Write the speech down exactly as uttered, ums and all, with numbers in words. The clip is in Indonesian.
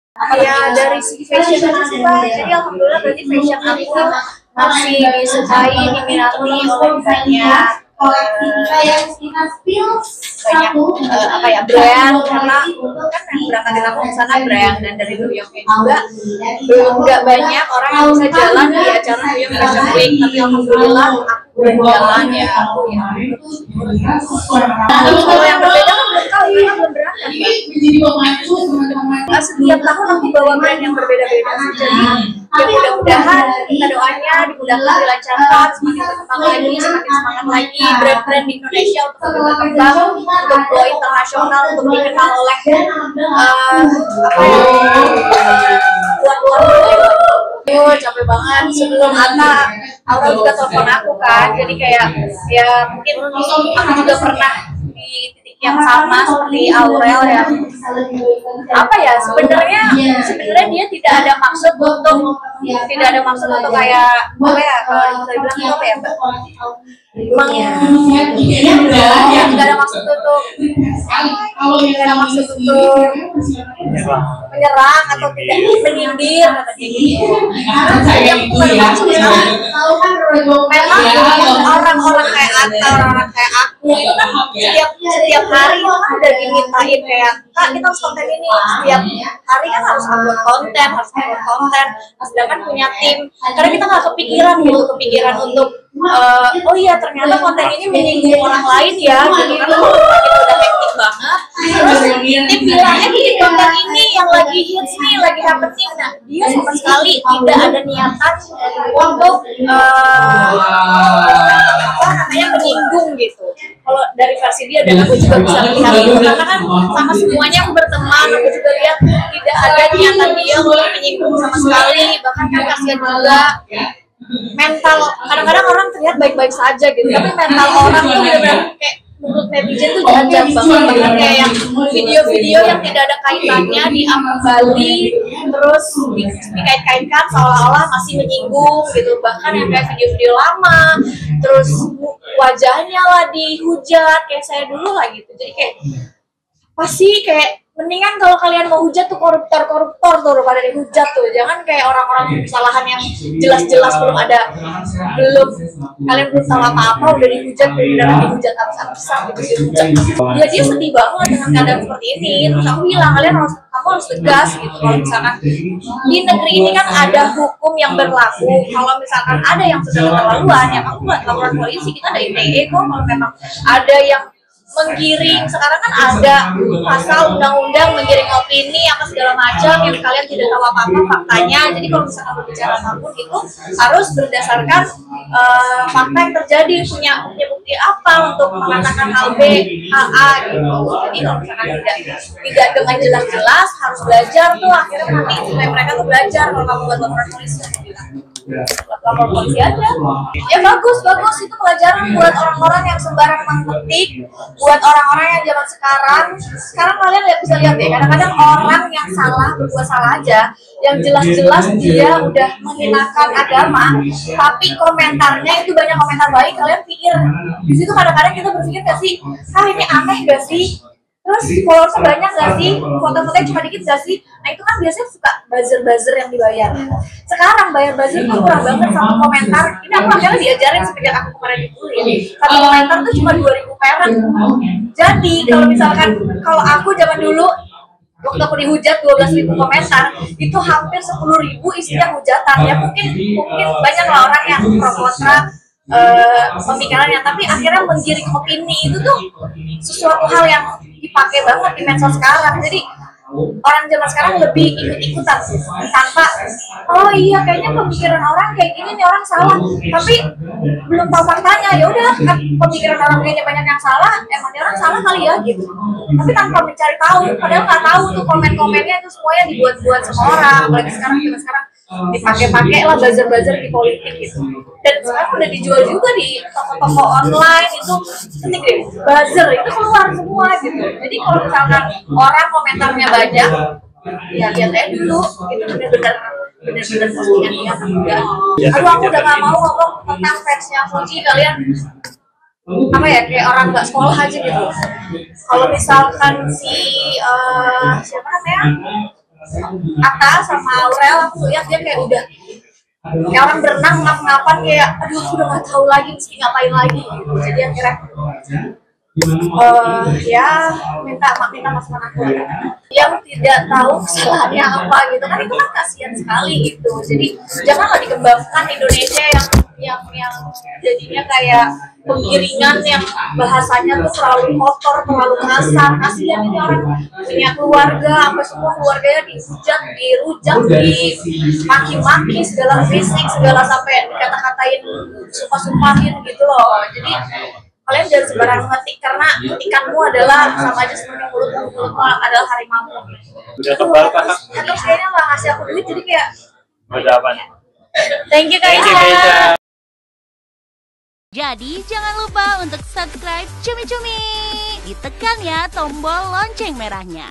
Ya dari segi fashion aja sih Mbak, jadi alhamdulillah berarti fashion aku masih disukai, diminati oleh banyak banyak uh, apa ya brand, karena kan yang berangkatin aku ke sana brand, dan dari New Yorknya juga belum nggak banyak orang yang bisa jalan di acara New York Fashion Week, tapi alhamdulillah aku berjalan ya aku ya. Kalau yang berbeda kan belum tahu, karena belum berangkat Mbak. Setiap tahun aku bawa brand yang berbeda-beda sih, jadi ya mudah-mudahan kita doanya dimudahkan, dilancarkan, semakin berkembang lagi, semakin semangat lagi brand-brand di Indonesia untuk berkembang, untuk go internasional, untuk dikenal oleh uh, apa ya, luar-luar negeri. Oh, capek banget. Sebelum Ata, Aurel juga telepon aku kan, jadi kayak ya mungkin aku juga pernah di titik yang sama seperti Aurel yang apa ya, sebenarnya sebenarnya dia tidak ada maksud untuk tidak ada maksud untuk kayak apa ya, kalau bisa dibilang itu apa ya Mbak, Emang ya, tidak ada maksud untuk tidak ada maksud untuk menyerang atau tidak menyindir kata dia gitu. Yang bukan maksud sekarang memang orang-orang kayak Atta, orang-orang kayak aku itu kan setiap setiap hari itu kan udah dimintain kayak Kak kita harus konten ini, setiap hari kan harus upload konten, harus upload konten, sedangkan punya tim, karena kita nggak kepikiran gitu, kepikiran untuk uh, oh iya ternyata konten ini menyinggung orang lain ya gitu, karena kalau kita udah hektik banget terus tim bilang eh bikin konten ini yang lagi hits nih, lagi happening, nah dia sama sekali tidak ada niatan untuk uh, apa namanya menyinggung gitu. Kalau dari versi dia dan aku juga bisa melihat itu, karena kan sama semuanya aku berteman, aku juga lihat tidak ada niatan dia untuk menyinggung sama sekali, bahkan kan kasihan juga mental, kadang-kadang orang terlihat baik-baik saja gitu, tapi mental orang tuh benar-benar kayak menurut netizen tuh jahat banget, bahkan kayak yang video-video yang tidak ada kaitannya diambil kembali terus di, dikait-kaitkan seolah-olah masih menyinggung gitu, bahkan yang kayak video-video lama terus wajahnya lah dihujat kayak saya dulu lah gitu, jadi kayak pasti kayak mendingan kalau kalian mau hujat tuh koruptor-koruptor tuh daripada dihujat tuh, jangan kayak orang-orang kesalahan yang jelas-jelas belum ada, belum kalian belum tahu apa-apa udah dihujat, udah dihujat abis-abisan gitu dihujat. Ya dia sedih banget dengan keadaan seperti ini, terus aku bilang kalian harus kamu harus tegas gitu, kalau misalkan di negeri ini kan ada hukum yang berlaku, kalau misalkan ada yang sudah keterlaluan ya kamu buat laporan polisi, kita ada I T E kok, kalau memang ada yang menggiring, sekarang kan ada pasal undang-undang menggiring opini apa segala macam yang kalian tidak tahu apa-apa faktanya, jadi kalau misalkan berbicara apapun itu harus berdasarkan uh, fakta yang terjadi, punya punya bukti apa untuk mengatakan hal B, hal A gitu. Jadi kalau misalkan tidak tidak dengan jelas-jelas harus belajar tuh, akhirnya nanti supaya mereka tuh belajar kalau kamu buat laporan polisi aku bilang lapor polisi aja. Ya bagus, bagus itu pelajaran buat orang-orang yang sembarang mengketik, buat orang-orang yang zaman sekarang. Sekarang kalian lihat, bisa lihat ya, kadang-kadang orang yang salah berbuat salah aja, yang jelas-jelas dia udah menghinakan agama, tapi komentarnya itu banyak komentar baik. Kalian pikir di situ kadang-kadang kita berpikir gak sih, ah ini aneh gak sih? Terus followersnya banyak gak sih? Foto-fotonya cuma dikit gak sih? Nah itu kan biasanya suka buzzer-buzzer yang dibayar. Sekarang bayar buzzer tuh murah banget, satu komentar. Ini aku akhirnya diajarin sejak aku kemarin dikuliah. Satu komentar tuh cuma dua ribu perak. Jadi kalau misalkan, kalau aku zaman dulu waktu aku dihujat dua belas ribu komentar, itu hampir sepuluh ribu isinya hujatan. Ya mungkin mungkin banyak lah orang yang pro kontra uh, pemikirannya, tapi akhirnya menggiring opini itu tuh sesuatu hal yang dipakai banget di medsos sekarang. Jadi orang zaman sekarang lebih ikut-ikutan tanpa oh iya kayaknya pemikiran orang kayak gini nih, orang salah, tapi belum tahu faktanya. Ya udah kan pemikiran orang kayaknya banyak yang salah, emang orang salah kali ya gitu, tapi tanpa mencari tahu, padahal nggak tahu tuh komen-komennya itu semuanya dibuat-buat sama orang. Apalagi sekarang zaman sekarang dipakai-pakai lah buzzer-buzzer di politik gitu, dan sekarang udah dijual juga di toko-toko online itu, penting deh buzzer itu keluar semua gitu. Jadi kalau misalkan orang komentarnya banyak, ya lihat aja dulu itu benar-benar benar-benar postingan dia atau enggak. Aduh aku udah gak mau ngomong tentang fansnya Fuji, kalian apa ya kayak orang nggak sekolah aja gitu. Kalau misalkan si uh, siapa namanya Atta sama Aurel, aku lihat dia kayak udah kayak orang berenang ngap-ngapan kayak aduh aku udah nggak tahu lagi mesti ngapain lagi gitu. Jadi akhirnya uh, ya minta minta masukan aku yang tidak tahu kesalahannya apa gitu kan, itu kan kasihan sekali gitu. Jadi janganlah dikembangkan Indonesia yang yang yang jadinya kayak penggiringan yang bahasanya tuh terlalu kotor, terlalu kasar. Kasihan ini orang punya keluarga, sampai semua keluarganya dihujat, dirujak, dimaki-maki, segala fisik, segala sampai dikata-katain, sumpah-sumpahin gitu loh. Jadi kalian jangan sembarang ngetik karena ketikanmu adalah sama aja seperti mulutmu, mulutmu adalah harimau. Udah kebal kakak. Atau kayaknya nggak ngasih aku duit jadi kayak. Udah apa? Thank you Kak Ica. Jadi jangan lupa untuk subscribe Cumi Cumi. Ditekan ya tombol lonceng merahnya.